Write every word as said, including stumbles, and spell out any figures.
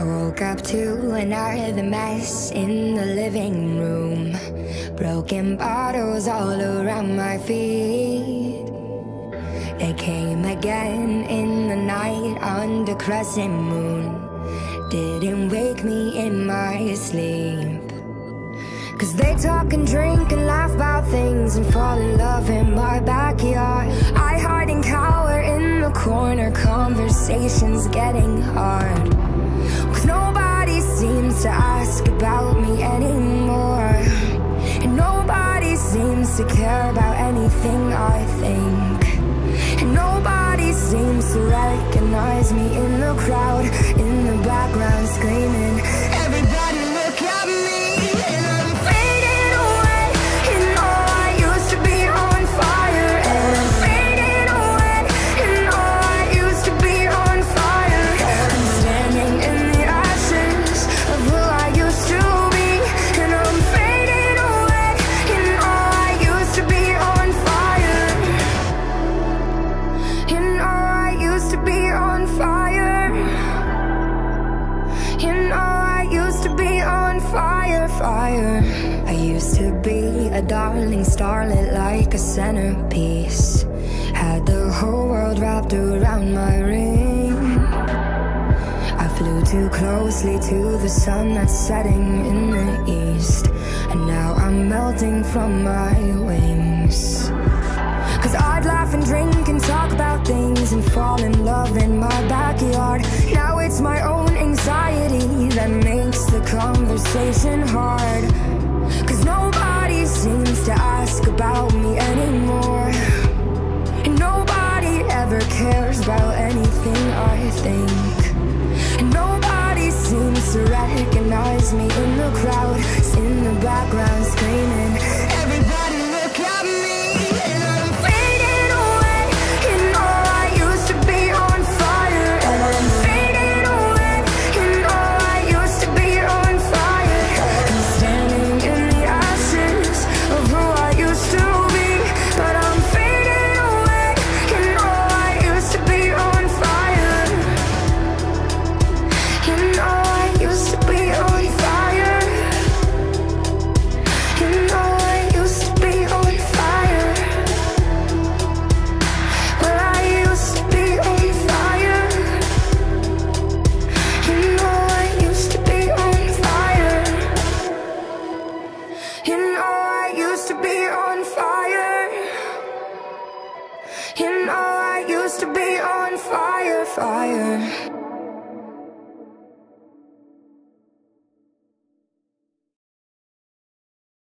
woke up to another mess in the living room. Broken bottles all around my feet. They came again in the night under crescent moon. Didn't wake me in my sleep. Cause they talk and drink and laugh about things and fall in love in my backyard. I hide and cower in the corner, conversations getting hard. Cause nobody seems to ask about me anymore, and nobody seems to care about anything I think. And nobody seems to recognize me in the crowd, in the background screaming, everybody look at me. And I'm fading away, and all I used to be on fire. And I'm fading away, and all I used to be on fire. I'm standing in the ashes of who I used to be. And I'm fading away, and all I used to be on fire. And all I used to be on fire. And all I used to be on fire, fire. I used to be a darling starlet, like a centerpiece. Had the whole world wrapped around my ring. I flew too closely to the sun that's setting in the east, and now I'm melting from my wings. Cause I'd laugh and drink and talk about things and fall in love in my backyard. Now it's my own anxiety that makes the conversation hard. Cause nobody seems to ask about me anymore, and nobody ever cares about anything I think. And nobody seems to recognize me in the crowd, in the background screaming, everybody look at me. And I'm fading away, and all I used to be on fire. And I'm fading away, and all I used to be on fire. I'm standing in the ashes of who I used to be. But I'm fading away, and all I used to be on fire. And all I used to be on fire. And all I used to be on fire. Well, I used to be on fire. And all I used to be on fire. And all I used to be on fire. And all I used to be on fire, fire.